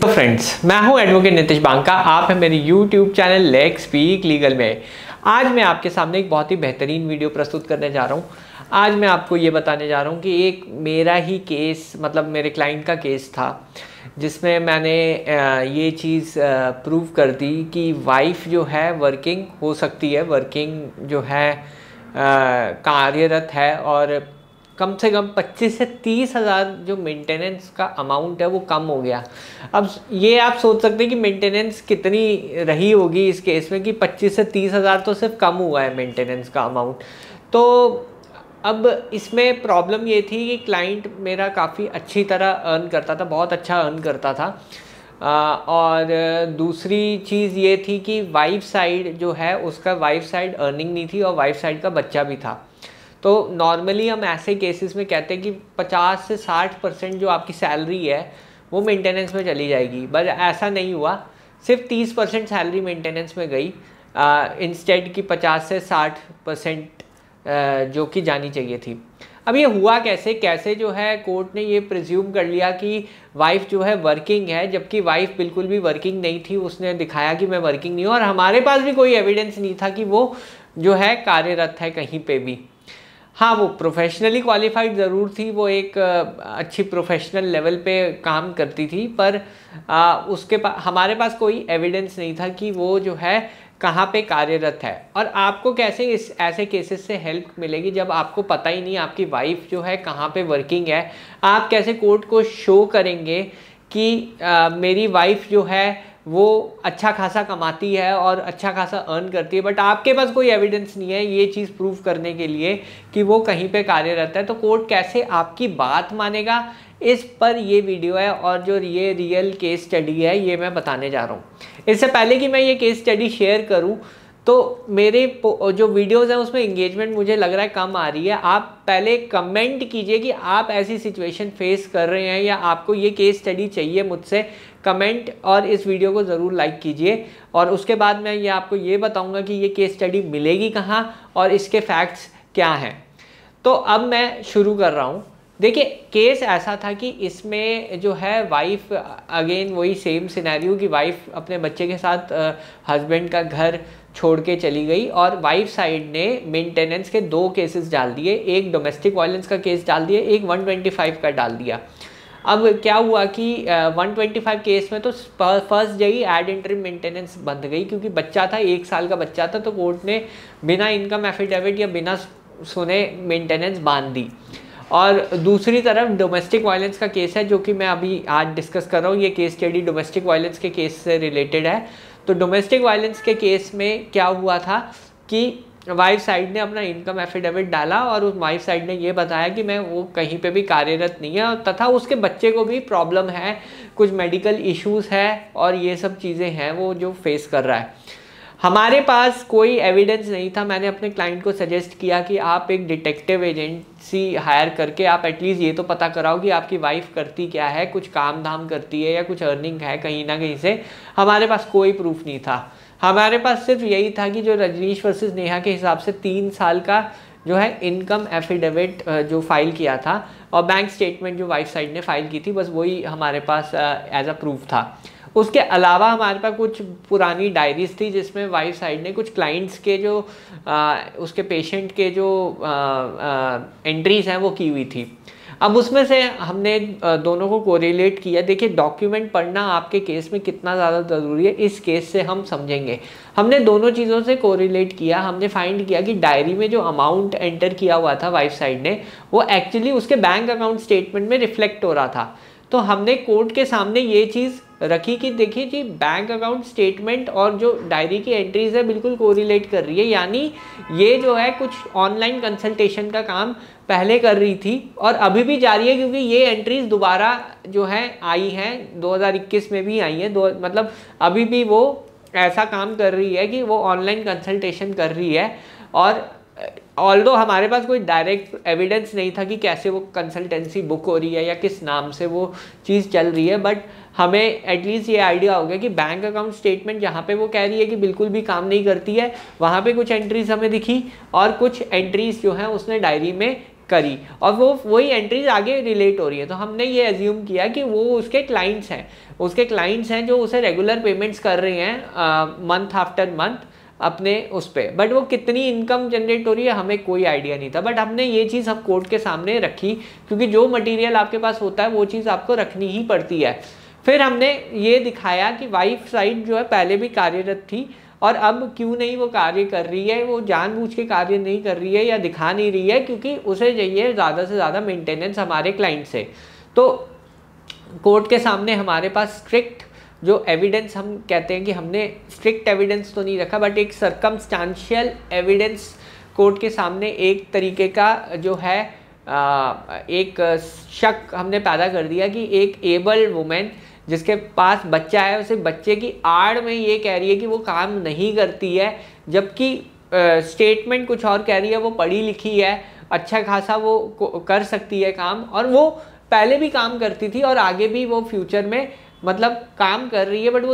Hello friends, मैं हूं advocate Nitish Banka. आप हैं मेरे YouTube channel Let's Speak Legal में। आज मैं आपके सामने एक बहुत ही बेहतरीन वीडियो प्रस्तुत करने जा रहा हूं। आज मैं आपको ये बताने जा रहा हूं कि एक मेरा ही केस, मतलब मेरे क्लाइंट का केस था, जिसमें मैंने ये चीज़ प्रूव कर दी कि वाइफ जो है वर्किंग हो सकती है, वर्किंग जो है कार्यरत है, और कम से कम 25 से 30 हज़ार जो मेंटेनेंस का अमाउंट है वो कम हो गया। अब ये आप सोच सकते हैं कि मेंटेनेंस कितनी रही होगी इस केस में कि 25 से 30 हज़ार तो सिर्फ कम हुआ है मेंटेनेंस का अमाउंट। तो अब इसमें प्रॉब्लम ये थी कि क्लाइंट मेरा काफ़ी अच्छी तरह अर्न करता था, बहुत अच्छा अर्न करता था। और दूसरी चीज़ ये थी कि वाइफ साइड जो है उसका वाइफ साइड अर्निंग नहीं थी और वाइफ साइड का बच्चा भी था। तो नॉर्मली हम ऐसे केसेस में कहते हैं कि 50 से 60% जो आपकी सैलरी है वो मेंटेनेंस में चली जाएगी, बट ऐसा नहीं हुआ। सिर्फ 30% सैलरी मेंटेनेंस में गई इंस्टेड की 50 से 60% जो कि जानी चाहिए थी। अब ये हुआ कैसे जो है कोर्ट ने ये प्रिज्यूम कर लिया कि वाइफ जो है वर्किंग है, जबकि वाइफ बिल्कुल भी वर्किंग नहीं थी। उसने दिखाया कि मैं वर्किंग नहीं हूँ और हमारे पास भी कोई एविडेंस नहीं था कि वो जो है कार्यरत है कहीं पे भी। हाँ, वो प्रोफेशनली क्वालिफाइड ज़रूर थी, वो एक अच्छी प्रोफेशनल लेवल पे काम करती थी, पर हमारे पास कोई एविडेंस नहीं था कि वो जो है कहाँ पे कार्यरत है। और आपको कैसे इस ऐसे केसेस से हेल्प मिलेगी जब आपको पता ही नहीं आपकी वाइफ जो है कहाँ पे वर्किंग है? आप कैसे कोर्ट को शो करेंगे कि मेरी वाइफ जो है वो अच्छा खासा कमाती है और अच्छा खासा अर्न करती है, बट आपके पास कोई एविडेंस नहीं है ये चीज़ प्रूव करने के लिए कि वो कहीं पे कार्यरत है? तो कोर्ट कैसे आपकी बात मानेगा? इस पर ये वीडियो है और जो ये रियल केस स्टडी है ये मैं बताने जा रहा हूँ। इससे पहले कि मैं ये केस स्टडी शेयर करूँ तो मेरे जो वीडियोज़ हैं उसमें इंगेजमेंट मुझे लग रहा है कम आ रही है। आप पहले कमेंट कीजिए कि आप ऐसी सिचुएशन फेस कर रहे हैं या आपको ये केस स्टडी चाहिए मुझसे। कमेंट और इस वीडियो को ज़रूर लाइक कीजिए, और उसके बाद मैं ये आपको ये बताऊंगा कि ये केस स्टडी मिलेगी कहाँ और इसके फैक्ट्स क्या हैं। तो अब मैं शुरू कर रहा हूँ। देखिए, केस ऐसा था कि इसमें जो है वाइफ, अगेन वही सेम सिनेरियो कि वाइफ अपने बच्चे के साथ हस्बैंड का घर छोड़ के चली गई और वाइफ साइड ने मेंटेनेंस के 2 केसेस डाल दिए। एक डोमेस्टिक वायलेंस का केस डाल दिया, एक 125 का डाल दिया। अब क्या हुआ कि 125 केस में तो फर्स्ट जगह एड इंटरिम मेंटेनेंस बंद गई, क्योंकि बच्चा था, 1 साल का बच्चा था, तो कोर्ट ने बिना इनकम एफिडेविट या बिना सुने मेंटेनेंस बांध दी। और दूसरी तरफ डोमेस्टिक वायलेंस का केस है जो कि मैं अभी आज डिस्कस कर रहा हूँ। ये केस स्टडी डोमेस्टिक वायलेंस के केस से रिलेटेड है। तो डोमेस्टिक वायलेंस के केस में क्या हुआ था कि वाइफ साइड ने अपना इनकम एफिडेविट डाला और उस वाइफ साइड ने ये बताया कि मैं वो कहीं पे भी कार्यरत नहीं है, तथा उसके बच्चे को भी प्रॉब्लम है, कुछ मेडिकल इश्यूज है और ये सब चीज़ें हैं वो जो फेस कर रहा है। हमारे पास कोई एविडेंस नहीं था। मैंने अपने क्लाइंट को सजेस्ट किया कि आप एक डिटेक्टिव एजेंसी हायर करके आप एटलीस्ट ये तो पता कराओ कि आपकी वाइफ करती क्या है, कुछ काम धाम करती है या कुछ अर्निंग है कहीं ना कहीं से। हमारे पास कोई प्रूफ नहीं था। हमारे पास सिर्फ यही था कि जो रजनीश वर्सेस नेहा के हिसाब से 3 साल का जो है इनकम एफिडेविट जो फाइल किया था और बैंक स्टेटमेंट जो वाइफ साइड ने फाइल की थी, बस वही हमारे पास एज अ प्रूफ था। उसके अलावा हमारे पास कुछ पुरानी डायरीज थी जिसमें वाइफ साइड ने कुछ क्लाइंट्स के जो उसके पेशेंट के जो एंट्रीज हैं वो की हुई थी। अब उसमें से हमने दोनों को कोरिलेट किया। देखिए, डॉक्यूमेंट पढ़ना आपके केस में कितना ज़्यादा ज़रूरी है इस केस से हम समझेंगे। हमने दोनों चीज़ों से कोरिलेट किया। हमने फाइंड किया कि डायरी में जो अमाउंट एंटर किया हुआ था वाइफ साइड ने, वो एक्चुअली उसके बैंक अकाउंट स्टेटमेंट में रिफ्लेक्ट हो रहा था। तो हमने कोर्ट के सामने ये चीज़ रखी कि देखिए जी, बैंक अकाउंट स्टेटमेंट और जो डायरी की एंट्रीज है बिल्कुल कोरिलेट कर रही है, यानी ये जो है कुछ ऑनलाइन कंसल्टेशन का काम पहले कर रही थी और अभी भी जारी है, क्योंकि ये एंट्रीज दोबारा जो है आई हैं 2021 में भी आई हैं। मतलब अभी भी वो ऐसा काम कर रही है कि वो ऑनलाइन कंसल्टेशन कर रही है। और ऑल्दो हमारे पास कोई डायरेक्ट एविडेंस नहीं था कि कैसे वो कंसल्टेंसी बुक हो रही है या किस नाम से वो चीज़ चल रही है, बट हमें एटलीस्ट ये आइडिया हो गया कि बैंक अकाउंट स्टेटमेंट जहाँ पे वो कह रही है कि बिल्कुल भी काम नहीं करती है, वहाँ पे कुछ एंट्रीज हमें दिखी और कुछ एंट्रीज जो हैं उसने डायरी में करी और वो वही एंट्रीज आगे रिलेट हो रही है, तो हमने ये एज्यूम किया कि वो उसके क्लाइंट्स हैं जो उसे रेगुलर पेमेंट्स कर रहे हैं मंथ आफ्टर मंथ अपने उस पर। बट वो कितनी इनकम जनरेट हो रही है हमें कोई आइडिया नहीं था, बट हमने ये चीज़ हम कोर्ट के सामने रखी, क्योंकि जो मटेरियल आपके पास होता है वो चीज़ आपको रखनी ही पड़ती है। फिर हमने ये दिखाया कि वाइफ साइड जो है पहले भी कार्यरत थी और अब क्यों नहीं वो कार्य कर रही है, वो जानबूझ के कार्य नहीं कर रही है या दिखा नहीं रही है, क्योंकि उसे चाहिए ज़्यादा से ज़्यादा मेंटेनेंस हमारे क्लाइंट से। तो कोर्ट के सामने हमारे पास स्ट्रिक्ट जो एविडेंस, हम कहते हैं कि हमने स्ट्रिक्ट एविडेंस तो नहीं रखा, बट एक सर्कमस्टांशियल एविडेंस कोर्ट के सामने एक तरीके का जो है एक शक हमने पैदा कर दिया कि एक एबल्ड वुमेन जिसके पास बच्चा है, उसे बच्चे की आड़ में ये कह रही है कि वो काम नहीं करती है, जबकि स्टेटमेंट कुछ और कह रही है, वो पढ़ी लिखी है, अच्छा खासा वो कर सकती है काम, और वो पहले भी काम करती थी और आगे भी वो फ्यूचर में मतलब काम कर रही है, बट वो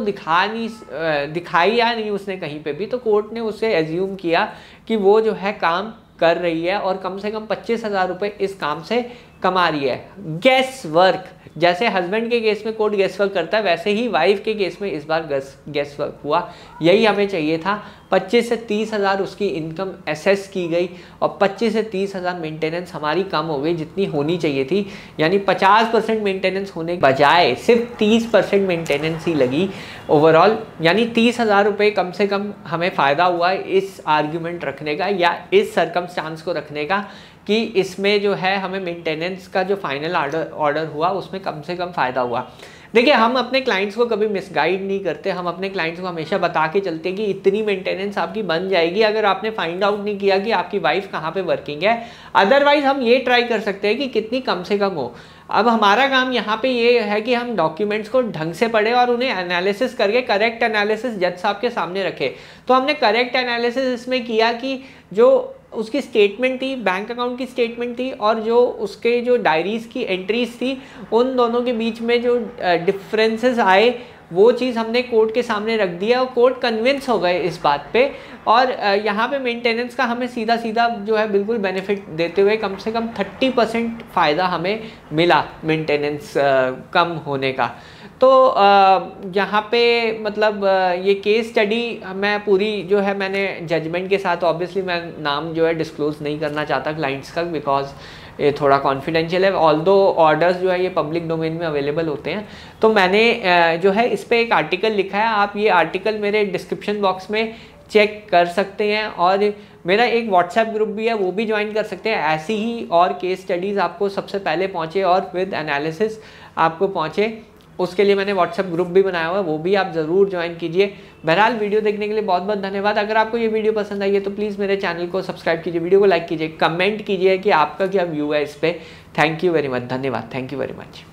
दिखाई या नहीं उसने कहीं पे भी। तो कोर्ट ने उससे एज्यूम किया कि वो जो है काम कर रही है और कम से कम 25,000 रुपये इस काम से कमा रही है। गैस वर्क, जैसे हस्बैंड के केस में कोर्ट गैस वर्क करता है, वैसे ही वाइफ के केस में इस बार गैस वर्क हुआ। यही हमें चाहिए था। 25 से 30,000 उसकी इनकम एसेस की गई और 25 से 30,000 मेंटेनेंस हमारी कम हो गई जितनी होनी चाहिए थी, यानी 50% मेंटेनेंस होने के बजाय सिर्फ 30% मेंटेनेंस ही लगी ओवरऑल, यानी 30,000 रुपये कम से कम हमें फ़ायदा हुआ इस आर्ग्यूमेंट रखने का या इस सर्कमस्टांस को रखने का कि इसमें जो है हमें मेंटेनेंस का जो फाइनल ऑर्डर हुआ उसमें कम से कम फ़ायदा हुआ। देखिए, हम अपने क्लाइंट्स को कभी मिसगाइड नहीं करते, हम अपने क्लाइंट्स को हमेशा बता के चलते हैं कि इतनी मेंटेनेंस आपकी बन जाएगी अगर आपने फाइंड आउट नहीं किया कि आपकी वाइफ कहाँ पे वर्किंग है। अदरवाइज हम ये ट्राई कर सकते हैं कि कितनी कम से कम हो। अब हमारा काम यहाँ पे ये है कि हम डॉक्यूमेंट्स को ढंग से पढ़े और उन्हें एनालिसिस करके करेक्ट एनालिसिस जज साहब के सामने रखे। तो हमने करेक्ट एनालिसिस इसमें किया कि जो उसकी स्टेटमेंट थी, बैंक अकाउंट की स्टेटमेंट थी, और जो उसके जो डायरीज़ की एंट्रीज थी, उन दोनों के बीच में जो डिफरेंसेस आए वो चीज़ हमने कोर्ट के सामने रख दिया और कोर्ट कन्विंस हो गए इस बात पे। और यहाँ पे मेंटेनेंस का हमें सीधा सीधा जो है बिल्कुल बेनिफिट देते हुए कम से कम 30% फ़ायदा हमें मिला मेंटेनेंस कम होने का। तो यहाँ पे मतलब ये केस स्टडी मैं पूरी जो है मैंने जजमेंट के साथ, ऑब्वियसली मैं नाम जो है डिस्क्लोज़ नहीं करना चाहता क्लाइंट्स का, बिकॉज ये थोड़ा कॉन्फिडेंशियल है, ऑल्दो ऑर्डर्स जो है ये पब्लिक डोमेन में अवेलेबल होते हैं। तो मैंने जो है इस पर एक आर्टिकल लिखा है, आप ये आर्टिकल मेरे डिस्क्रिप्शन बॉक्स में चेक कर सकते हैं, और मेरा एक व्हाट्सएप ग्रुप भी है, वो भी ज्वाइन कर सकते हैं। ऐसी ही और केस स्टडीज़ आपको सबसे पहले पहुँचे और विद एनालिसिस आपको पहुँचे, उसके लिए मैंने व्हाट्सएप ग्रुप भी बनाया हुआ है, वो भी आप ज़रूर ज्वाइन कीजिए। बहरहाल वीडियो देखने के लिए बहुत बहुत धन्यवाद। अगर आपको ये वीडियो पसंद आई है तो प्लीज़ मेरे चैनल को सब्सक्राइब कीजिए, वीडियो को लाइक कीजिए, कमेंट कीजिए कि आपका क्या व्यू है इस पर। थैंक यू वेरी मच, धन्यवाद, थैंक यू वेरी मच।